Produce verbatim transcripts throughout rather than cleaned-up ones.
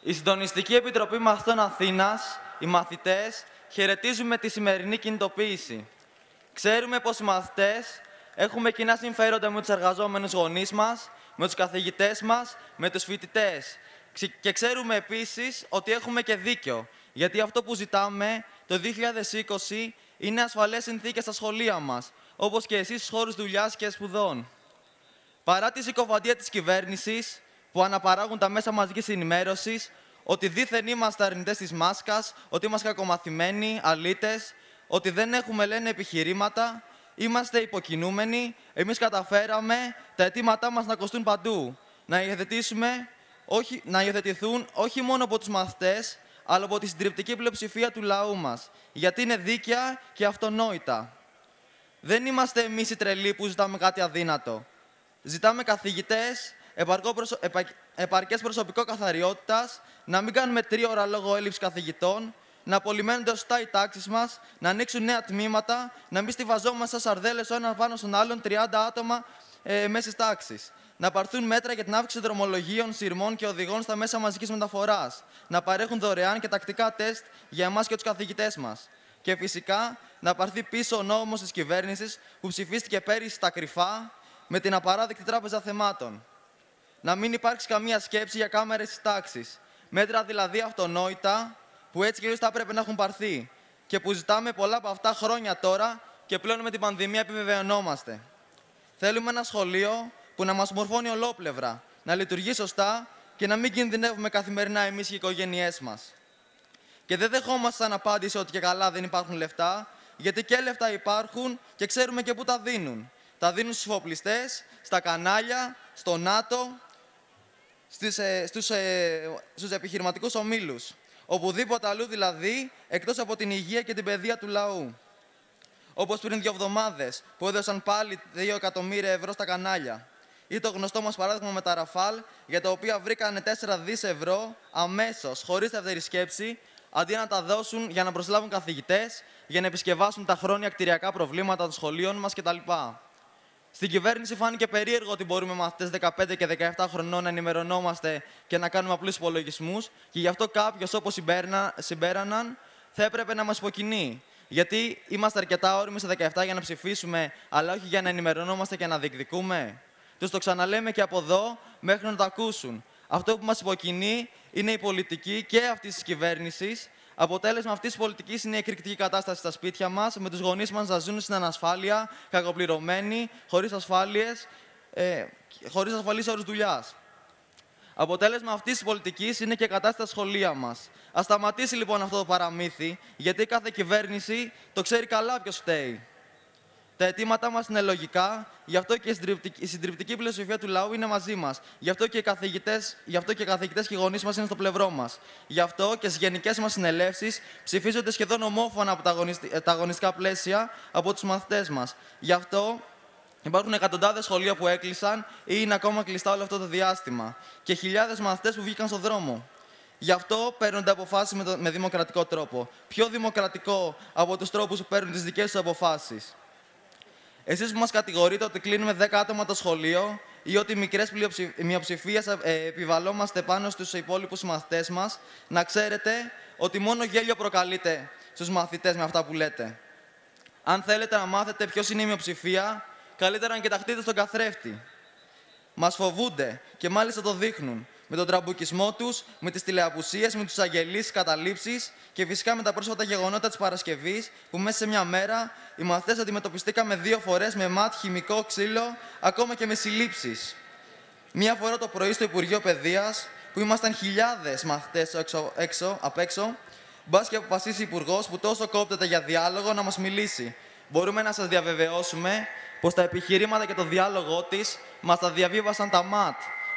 Η Συντονιστική Επιτροπή Μαθητών Αθήνας, οι μαθητές, χαιρετίζουμε τη σημερινή κινητοποίηση. Ξέρουμε πως οι μαθητές έχουμε κοινά συμφέροντα με τους εργαζόμενους γονείς μας, με τους καθηγητές μας, με τους φοιτητές. Και ξέρουμε επίσης ότι έχουμε και δίκιο, γιατί αυτό που ζητάμε το δύο χιλιάδες είκοσι είναι ασφαλές συνθήκες στα σχολεία μας, όπως και εσείς στους χώρους δουλειάς και σπουδών. Παρά τη συκοφαντία της κυβέρνησης, που αναπαράγουν τα μέσα μαζικής ενημέρωσης, ότι δήθεν είμαστε αρνητές της μάσκας, ότι είμαστε κακομαθημένοι, αλήτες, ότι δεν έχουμε, λένε, επιχειρήματα, είμαστε υποκινούμενοι, εμείς καταφέραμε τα αιτήματά μας να κοστούν παντού, να υιοθετήσουμε, όχι, να υιοθετηθούν όχι μόνο από τους μαθητές, αλλά από τη συντριπτική πλειοψηφία του λαού μας, γιατί είναι δίκαια και αυτονόητα. Δεν είμαστε εμείς οι τρελοί που ζητάμε κάτι αδύνατο. Ζητάμε καθηγητές, προσω... επα... επαρκές προσωπικό καθαριότητας, να μην κάνουμε τρίωρα λόγω έλλειψης καθηγητών, να απολυμμένονται σωστά οι τάξεις μας, να ανοίξουν νέα τμήματα, να μην στιβαζόμαστε σαν σαρδέλες ο ένας πάνω στον άλλον τριάντα άτομα ε, μέσης τάξης. Να πάρθουν μέτρα για την αύξηση δρομολογίων, σειρμών και οδηγών στα μέσα μαζικής μεταφοράς. Να παρέχουν δωρεάν και τακτικά τεστ για εμάς και τους καθηγητές μας. Και φυσικά να πάρθει πίσω ο νόμος της κυβέρνησης που ψηφίστηκε πέρυσι στα κρυφά με την απαράδεκτη Τράπεζα Θεμάτων. Να μην υπάρξει καμία σκέψη για κάμερες της τάξης. Μέτρα δηλαδή αυτονόητα που έτσι και αλλιώς θα έπρεπε να έχουν πάρθει και που ζητάμε πολλά από αυτά χρόνια τώρα και πλέον με την πανδημία επιβεβαιωνόμαστε. Θέλουμε ένα σχολείο που να μας μορφώνει ολόπλευρα, να λειτουργεί σωστά και να μην κινδυνεύουμε καθημερινά εμείς και οι οικογένειές μας. Και δεν δεχόμαστε σαν απάντηση ότι και καλά δεν υπάρχουν λεφτά, γιατί και λεφτά υπάρχουν και ξέρουμε και πού τα δίνουν. Τα δίνουν στους εφοπλιστές, στα κανάλια, στο ΝΑΤΟ, στις, ε, στους, ε, στους επιχειρηματικούς ομίλους. Οπουδήποτε αλλού δηλαδή, εκτός από την υγεία και την παιδεία του λαού. Όπως πριν δύο εβδομάδες, που έδωσαν πάλι δύο εκατομμύρια ευρώ στα κανάλια. Ή το γνωστό μας παράδειγμα με τα Ραφάλ, για τα οποία βρήκανε τέσσερα δισεκατομμύρια ευρώ αμέσως, χωρίς δεύτερη σκέψη, αντί να τα δώσουν για να προσλάβουν καθηγητές, για να επισκευάσουν τα χρόνια κτηριακά προβλήματα των σχολείων μας κτλ. Στην κυβέρνηση φάνηκε περίεργο ότι μπορούμε μαθητές δεκαπέντε και δεκαεπτά χρονών να ενημερωνόμαστε και να κάνουμε απλούς υπολογισμούς, και γι' αυτό κάποιος, όπως συμπέραναν, θα έπρεπε να μας υποκινεί. Γιατί είμαστε αρκετά όριμοι στα δεκαεπτά για να ψηφίσουμε, αλλά όχι για να ενημερωνόμαστε και να διεκδικούμε. Τους το ξαναλέμε και από εδώ μέχρι να το ακούσουν. Αυτό που μας υποκινεί είναι η πολιτική και αυτής της κυβέρνησης. Αποτέλεσμα αυτής της πολιτικής είναι η εκρηκτική κατάσταση στα σπίτια μας, με τους γονείς μας να ζουν στην ανασφάλεια, κακοπληρωμένοι, χωρίς ασφάλειες, ε, χωρίς ασφαλείς όρους δουλειάς. Αποτέλεσμα αυτής της πολιτικής είναι και η κατάσταση στα σχολεία μας. Ας σταματήσει λοιπόν αυτό το παραμύθι, γιατί κάθε κυβέρνηση το ξέρει καλά ποιος φταίει. Τα αιτήματά μας είναι λογικά, γι' αυτό και η συντριπτική πλειοψηφία του λαού είναι μαζί μας. Γι' αυτό και οι καθηγητές, γι' αυτό και οι καθηγητές και οι γονείς μας είναι στο πλευρό μας. Γι' αυτό και στις γενικές μας συνελεύσεις ψηφίζονται σχεδόν ομόφωνα από τα αγωνιστικά πλαίσια από τους μαθητές μας. Γι' αυτό υπάρχουν εκατοντάδες σχολεία που έκλεισαν ή είναι ακόμα κλειστά όλο αυτό το διάστημα. Και χιλιάδες μαθητές που βγήκαν στον δρόμο. Γι' αυτό παίρνονται αποφάσεις με, με δημοκρατικό τρόπο. Πιο δημοκρατικό από τους τρόπους που παίρνουν τις δικές τους αποφάσεις. Εσείς που μας κατηγορείτε ότι κλείνουμε δέκα άτομα το σχολείο ή ότι μικρές μειοψηφίες επιβαλόμαστε πάνω στους υπόλοιπους μαθητές μας, να ξέρετε ότι μόνο γέλιο προκαλείτε στους μαθητές με αυτά που λέτε. Αν θέλετε να μάθετε ποιος είναι η μειοψηφία, καλύτερα να κοιταχτείτε στον καθρέφτη. Μας φοβούνται και μάλιστα το δείχνουν. Με τον τραμπουκισμό τους, με τις τηλεαπουσίες, με τους αγγελείς, καταλήψεις και φυσικά με τα πρόσφατα γεγονότα της Παρασκευής, που μέσα σε μια μέρα οι μαθητές αντιμετωπιστήκαμε δύο φορές με ματ, χημικό, ξύλο, ακόμα και με συλλήψεις. Μία φορά το πρωί στο Υπουργείο Παιδείας, που ήμασταν χιλιάδες μαθητές έξω, έξω, απ' έξω, μπας και αποφασίσει ο Υπουργός που τόσο κόπτεται για διάλογο να μας μιλήσει. Μπορούμε να σας διαβεβαιώσουμε πως τα επιχειρήματα και το διάλογό της μας τα διαβίβασαν τα ματ.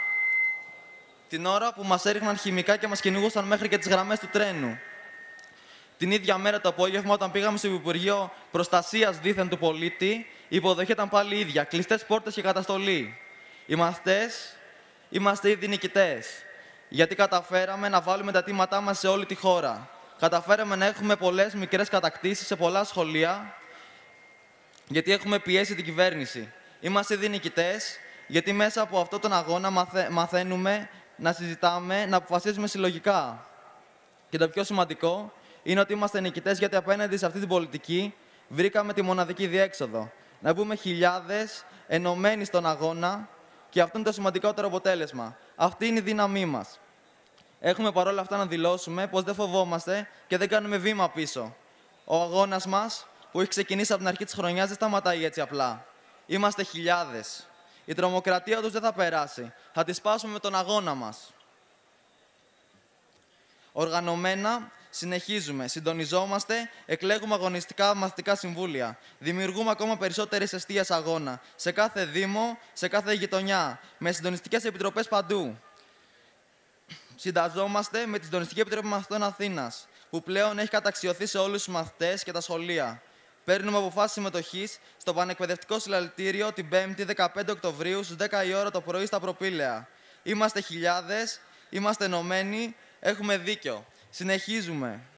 Την ώρα που μας έριχναν χημικά και μας κυνηγούσαν μέχρι και τις γραμμές του τρένου. Την ίδια μέρα το απόγευμα, όταν πήγαμε στο Υπουργείο Προστασίας δήθεν του πολίτη, η υποδοχή ήταν πάλι ίδια, κλειστές πόρτες και καταστολή. Οι μαθητές είμαστε ήδη νικητές, γιατί καταφέραμε να βάλουμε τα αιτήματά μας σε όλη τη χώρα. Καταφέραμε να έχουμε πολλές μικρές κατακτήσεις σε πολλά σχολεία, γιατί έχουμε πιέσει την κυβέρνηση. Είμαστε ήδη νικητές, γιατί μέσα από αυτόν τον αγώνα μαθα... μαθαίνουμε να συζητάμε, να αποφασίζουμε συλλογικά. Και το πιο σημαντικό είναι ότι είμαστε νικητές, γιατί απέναντι σε αυτή την πολιτική βρήκαμε τη μοναδική διέξοδο. Να μπούμε χιλιάδες ενωμένοι στον αγώνα, και αυτό είναι το σημαντικότερο αποτέλεσμα. Αυτή είναι η δύναμή μας. Έχουμε παρόλα αυτά να δηλώσουμε πως δεν φοβόμαστε και δεν κάνουμε βήμα πίσω. Ο αγώνας μας, που έχει ξεκινήσει από την αρχή της χρονιάς, δεν σταματάει έτσι απλά. Είμαστε χιλιάδες. Η τρομοκρατία τους δεν θα περάσει. Θα τη σπάσουμε με τον αγώνα μας. Οργανωμένα συνεχίζουμε, συντονιζόμαστε, εκλέγουμε αγωνιστικά μαθητικά συμβούλια. Δημιουργούμε ακόμα περισσότερες εστίες αγώνα, σε κάθε δήμο, σε κάθε γειτονιά, με συντονιστικές επιτροπές παντού. Συνταζόμαστε με τη Συντονιστική Επιτροπή Μαθητών Αθήνας, που πλέον έχει καταξιωθεί σε όλους τους μαθητές και τα σχολεία. Παίρνουμε αποφάσεις συμμετοχής στο πανεκπαιδευτικό συλλαλητήριο την πέμπτη δεκαπέντε Οκτωβρίου στις δέκα η ώρα το πρωί στα Προπήλαια. Είμαστε χιλιάδες, είμαστε ενωμένοι, έχουμε δίκιο. Συνεχίζουμε.